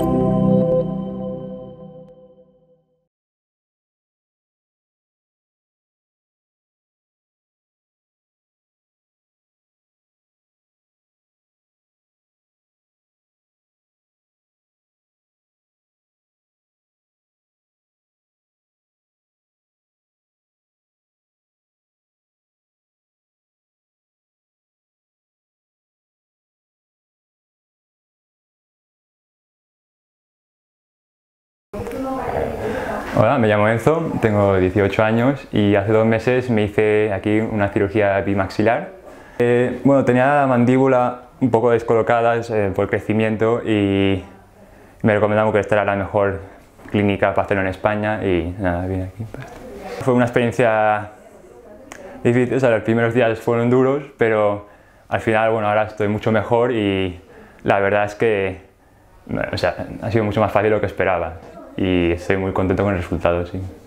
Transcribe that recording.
Hola, me llamo Enzo, tengo 18 años y hace 2 meses me hice aquí una cirugía bimaxilar. Bueno, tenía la mandíbula un poco descolocada por el crecimiento y me recomendaron que esta era la mejor clínica para hacerlo en España y nada, vine aquí. Fue una experiencia difícil, o sea, los primeros días fueron duros, pero al final, bueno, ahora estoy mucho mejor y la verdad es que, o sea, ha sido mucho más fácil de lo que esperaba y estoy muy contento con el resultado, sí.